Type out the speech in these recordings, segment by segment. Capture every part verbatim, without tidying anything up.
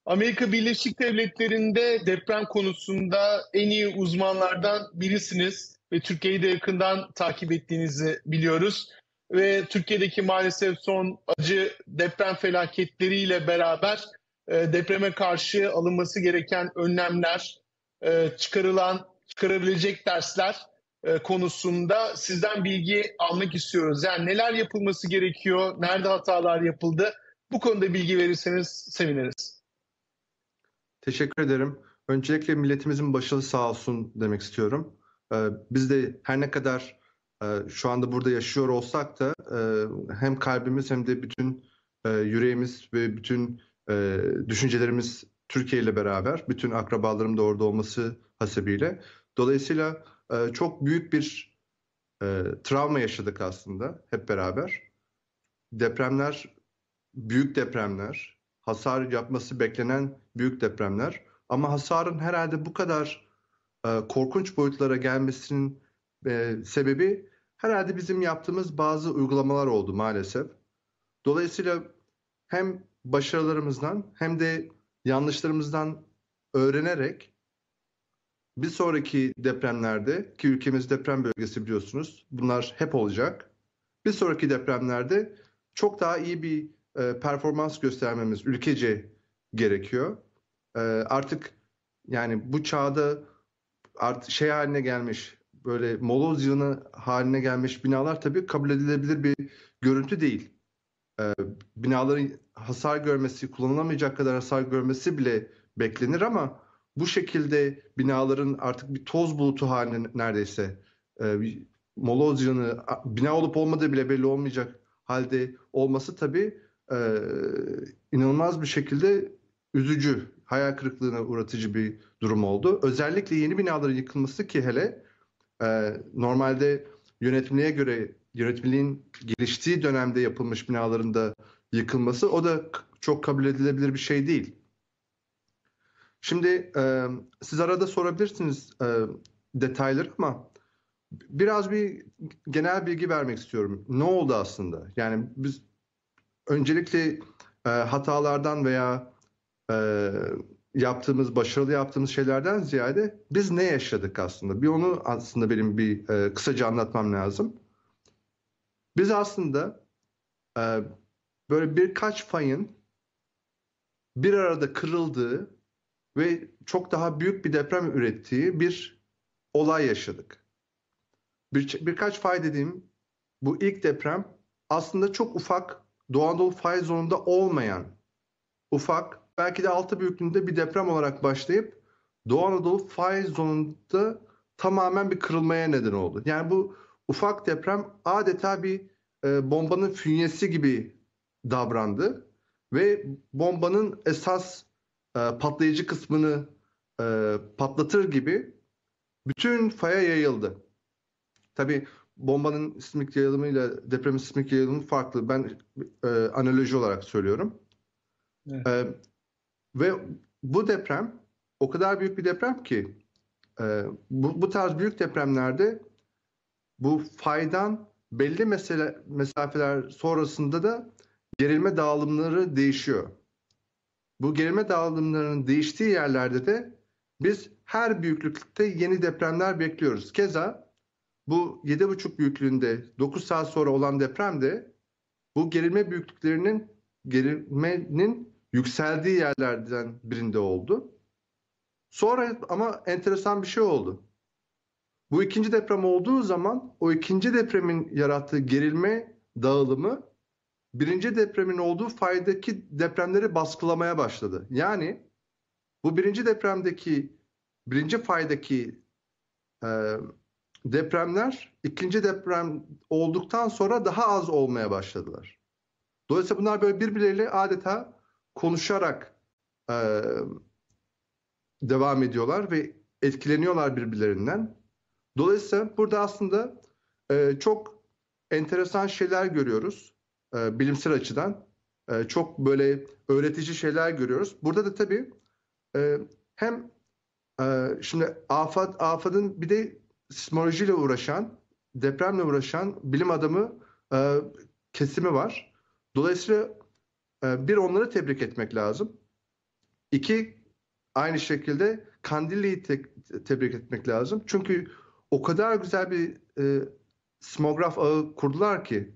Amerika Birleşik Devletleri'nde deprem konusunda en iyi uzmanlardan birisiniz ve Türkiye'yi de yakından takip ettiğinizi biliyoruz. Ve Türkiye'deki maalesef son acı deprem felaketleriyle beraber e, depreme karşı alınması gereken önlemler, e, çıkarılan, çıkarabilecek dersler e, konusunda sizden bilgi almak istiyoruz. Yani neler yapılması gerekiyor, nerede hatalar yapıldı? Bu konuda bilgi verirseniz seviniriz. Teşekkür ederim. Öncelikle milletimizin başı sağ olsun demek istiyorum. Ee, biz de her ne kadar e, şu anda burada yaşıyor olsak da e, hem kalbimiz hem de bütün e, yüreğimiz ve bütün e, düşüncelerimiz Türkiye ile beraber, bütün akrabalarım da orada olması hasebiyle. Dolayısıyla e, çok büyük bir e, travma yaşadık aslında hep beraber. Depremler, büyük depremler, hasar yapması beklenen büyük depremler. Ama hasarın herhalde bu kadar e, korkunç boyutlara gelmesinin e, sebebi herhalde bizim yaptığımız bazı uygulamalar oldu maalesef. Dolayısıyla hem başarılarımızdan hem de yanlışlarımızdan öğrenerek bir sonraki depremlerde, ki ülkemiz deprem bölgesi biliyorsunuz, bunlar hep olacak. Bir sonraki depremlerde çok daha iyi bir e, performans göstermemiz ülkece gerekiyor. E, artık yani bu çağda artık şey haline gelmiş, böyle moloz yığını haline gelmiş binalar tabii kabul edilebilir bir görüntü değil. E, binaların hasar görmesi, kullanılamayacak kadar hasar görmesi bile beklenir ama bu şekilde binaların artık bir toz bulutu haline neredeyse e, moloz yığını, bina olup olmadığı bile belli olmayacak halde olması tabii e, inanılmaz bir şekilde üzücü, hayal kırıklığına uğratıcı bir durum oldu. Özellikle yeni binaların yıkılması ki hele e, normalde yönetmeliğe göre yönetmeliğin geliştiği dönemde yapılmış binaların da yıkılması o da çok kabul edilebilir bir şey değil. Şimdi e, siz arada sorabilirsiniz e, detayları ama biraz bir genel bilgi vermek istiyorum. Ne oldu aslında? Yani biz öncelikle e, hatalardan veya e, yaptığımız, başarılı yaptığımız şeylerden ziyade biz ne yaşadık aslında? Bir onu aslında benim bir e, kısaca anlatmam lazım. Biz aslında e, böyle birkaç fayın bir arada kırıldığı ve çok daha büyük bir deprem ürettiği bir olay yaşadık. Bir, birkaç fay dediğim bu ilk deprem aslında çok ufak, Doğu Anadolu fay zonunda olmayan ufak, belki de altı büyüklüğünde bir deprem olarak başlayıp Doğu Anadolu fay zonunda tamamen bir kırılmaya neden oldu. Yani bu ufak deprem adeta bir e, bombanın fünyesi gibi davrandı ve bombanın esas e, patlayıcı kısmını e, patlatır gibi bütün faya yayıldı. Tabii bombanın sismik yayılımıyla depremin sismik yayılımı farklı. Ben e, analoji olarak söylüyorum. Evet. E, ve bu deprem o kadar büyük bir deprem ki e, bu, bu tarz büyük depremlerde bu faydan belli mesele, mesafeler sonrasında da gerilme dağılımları değişiyor. Bu gerilme dağılımlarının değiştiği yerlerde de biz her büyüklükte yeni depremler bekliyoruz. Keza bu yedi buçuk büyüklüğünde dokuz saat sonra olan depremde bu gerilme büyüklüklerinin gerilmenin yükseldiği yerlerden birinde oldu. Sonra ama enteresan bir şey oldu. Bu ikinci deprem olduğu zaman o ikinci depremin yarattığı gerilme dağılımı birinci depremin olduğu faydaki depremleri baskılamaya başladı. Yani bu birinci depremdeki birinci faydaki e, depremler ikinci deprem olduktan sonra daha az olmaya başladılar. Dolayısıyla bunlar böyle birbirleriyle adeta konuşarak e, devam ediyorlar ve etkileniyorlar birbirlerinden. Dolayısıyla burada aslında e, çok enteresan şeyler görüyoruz e, bilimsel açıdan. E, çok böyle öğretici şeyler görüyoruz. Burada da tabii e, hem e, şimdi AFAD, AFAD'ın bir de sismolojiyle uğraşan, depremle uğraşan bilim adamı e, kesimi var. Dolayısıyla e, bir onları tebrik etmek lazım. İki, aynı şekilde Kandilli'yi te tebrik etmek lazım. Çünkü o kadar güzel bir e, sismograf ağı kurdular ki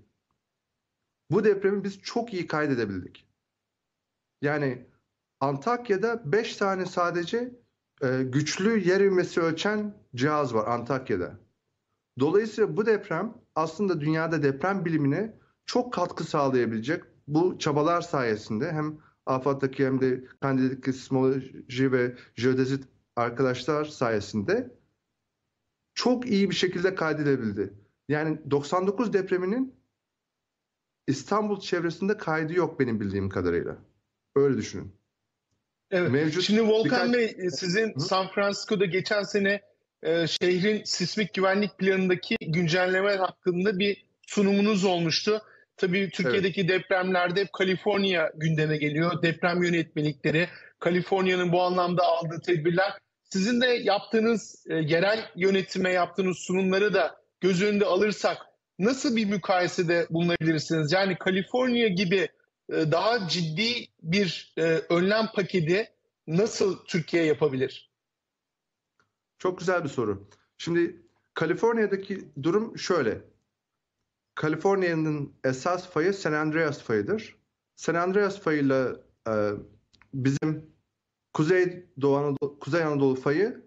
bu depremi biz çok iyi kaydedebildik. Yani Antakya'da beş tane sadece e, güçlü yer ivmesi ölçen cihaz var Antakya'da. Dolayısıyla bu deprem aslında dünyada deprem bilimine çok katkı sağlayabilecek bu çabalar sayesinde hem AFAD'daki hem de Kandil'deki sismoloji ve jeodezi arkadaşlar sayesinde çok iyi bir şekilde kaydedebildi. Yani doksan dokuz depreminin İstanbul çevresinde kaydı yok benim bildiğim kadarıyla. Öyle düşünün. Evet. Mevcut Şimdi Volkan birkaç... Bey, sizin Hı? San Francisco'da geçen sene e, şehrin sismik güvenlik planındaki güncellemeler hakkında bir sunumunuz olmuştu. Tabii Evet. Türkiye'deki depremlerde hep Kaliforniya gündeme geliyor. Deprem yönetmelikleri, Kaliforniya'nın bu anlamda aldığı tedbirler. Sizin de yaptığınız e, yerel yönetime yaptığınız sunumları da göz önünde alırsak nasıl bir mukayesede bulunabilirsiniz? Yani Kaliforniya gibi e, daha ciddi bir e, önlem paketi nasıl Türkiye yapabilir? Çok güzel bir soru. Şimdi Kaliforniya'daki durum şöyle. Kaliforniya'nın esas fayı San Andreas fayıdır. San Andreas fayıyla e, bizim Kuzey Doğu Anadolu, Kuzey Anadolu fayı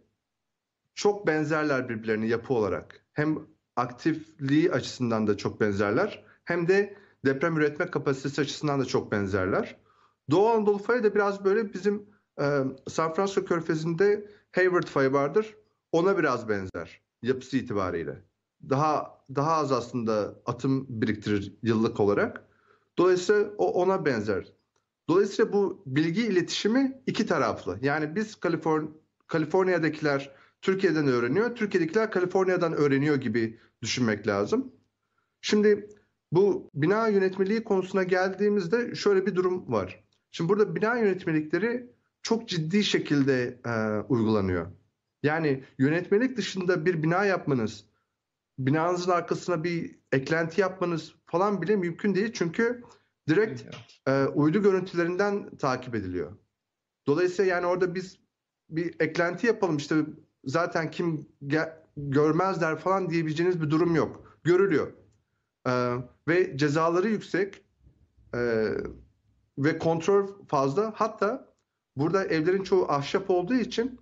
çok benzerler birbirlerine yapı olarak. Hem aktifliği açısından da çok benzerler, hem de deprem üretme kapasitesi açısından da çok benzerler. Doğu Anadolu fayı da biraz böyle bizim e, San Francisco Körfezi'nde Hayward fayı vardır. Ona biraz benzer yapısı itibariyle. Daha daha az aslında atım biriktirir yıllık olarak. Dolayısıyla o ona benzer. Dolayısıyla bu bilgi iletişimi iki taraflı. Yani biz Kaliforn Kaliforniya'dakiler Türkiye'den öğreniyor, Türkiye'dekiler Kaliforniya'dan öğreniyor gibi düşünmek lazım. Şimdi bu bina yönetmeliği konusuna geldiğimizde şöyle bir durum var. Şimdi burada bina yönetmelikleri çok ciddi şekilde e, uygulanıyor. Yani yönetmelik dışında bir bina yapmanız, binanızın arkasına bir eklenti yapmanız falan bile mümkün değil. Çünkü direkt e, uydu görüntülerinden takip ediliyor. Dolayısıyla yani orada biz bir eklenti yapalım işte zaten kim görmezler falan diyebileceğiniz bir durum yok. Görülüyor. Ee, ve cezaları yüksek ee, ve kontrol fazla. Hatta burada evlerin çoğu ahşap olduğu için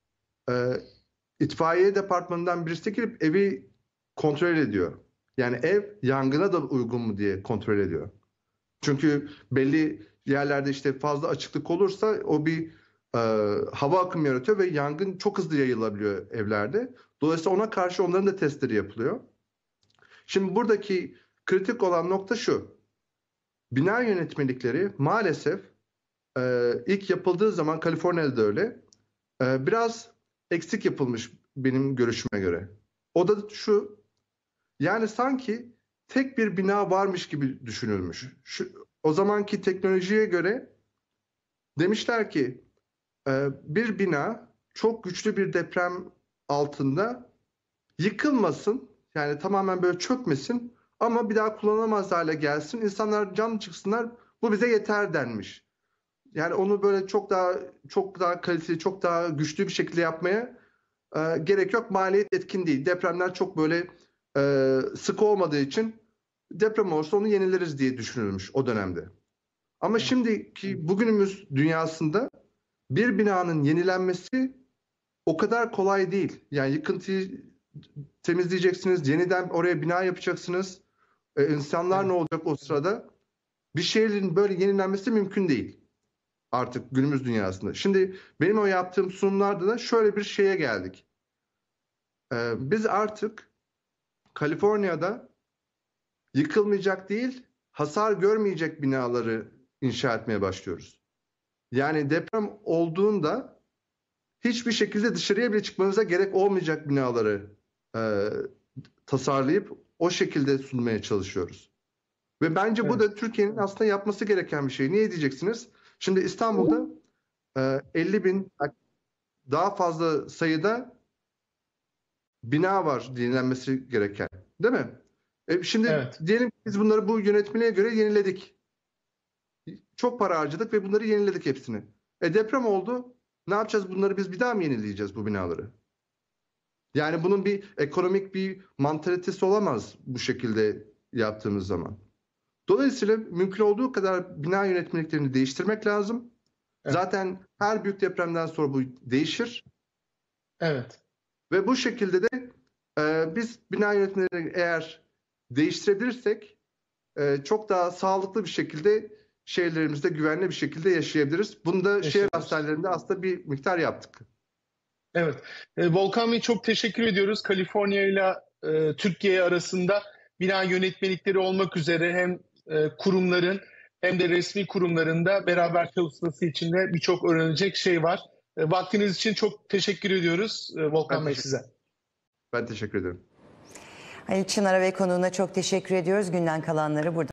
e, itfaiye departmanından birisi de girip evi kontrol ediyor. Yani ev yangına da uygun mu diye kontrol ediyor. Çünkü belli yerlerde işte fazla açıklık olursa o bir e, hava akımı yaratıyor ve yangın çok hızlı yayılabiliyor evlerde. Dolayısıyla ona karşı onların da testleri yapılıyor. Şimdi buradaki kritik olan nokta şu. Bina yönetmelikleri maalesef e, ilk yapıldığı zaman Kaliforniya'da da öyle e, biraz eksik yapılmış benim görüşüme göre. O da şu, yani sanki tek bir bina varmış gibi düşünülmüş. Şu, o zamanki teknolojiye göre demişler ki e, bir bina çok güçlü bir deprem altında yıkılmasın, yani tamamen böyle çökmesin ama bir daha kullanılamaz hale gelsin. İnsanlar canlı çıksınlar, bu bize yeter denmiş. Yani onu böyle çok daha çok daha kaliteli, çok daha güçlü bir şekilde yapmaya e, gerek yok. Maliyet etkin değil. Depremler çok böyle e, sık olmadığı için deprem olursa onu yenileriz diye düşünülmüş o dönemde. Ama şimdiki bugünümüz dünyasında bir binanın yenilenmesi o kadar kolay değil. Yani yıkıntıyı temizleyeceksiniz, yeniden oraya bina yapacaksınız. Ee, insanlar ne olacak o sırada? Bir şehrin böyle yenilenmesi mümkün değil artık günümüz dünyasında. Şimdi benim o yaptığım sunumlarda da şöyle bir şeye geldik. Ee, biz artık Kaliforniya'da yıkılmayacak değil, hasar görmeyecek binaları inşa etmeye başlıyoruz. Yani deprem olduğunda hiçbir şekilde dışarıya bile çıkmanıza gerek olmayacak binaları e, tasarlayıp o şekilde sunmaya çalışıyoruz. Ve bence bu Evet. da Türkiye'nin aslında yapması gereken bir şey. Niye diyeceksiniz? Şimdi İstanbul'da e, elli bin daha fazla sayıda bina var yenilenmesi gereken. Değil mi? E, şimdi Evet. diyelim ki biz bunları bu yönetmeliğe göre yeniledik. Çok para harcadık ve bunları yeniledik hepsini. E deprem oldu. Ne yapacağız? Bunları biz bir daha mı yenileyeceğiz, bu binaları? Yani bunun bir ekonomik bir mantalitesi olamaz bu şekilde yaptığımız zaman. Dolayısıyla mümkün olduğu kadar bina yönetmeliklerini değiştirmek lazım. Evet. Zaten her büyük depremden sonra bu değişir. Evet. Ve bu şekilde de e, biz bina yönetmeliğini eğer değiştirebilirsek e, çok daha sağlıklı bir şekilde şehirlerimizde güvenli bir şekilde yaşayabiliriz. Bunu da şehir hastanelerinde aslında bir miktar yaptık. Evet. E, Volkan Bey, çok teşekkür ediyoruz. Kaliforniya ile e, Türkiye arasında bina yönetmelikleri olmak üzere hem e, kurumların hem de resmi kurumlarında beraber çalışması için de birçok öğrenecek şey var. E, vaktiniz için çok teşekkür ediyoruz e, Volkan Ben Bey teşekkür, size. ben teşekkür ederim. Halil Çınar'a ve konuğuna çok teşekkür ediyoruz. Günden kalanları burada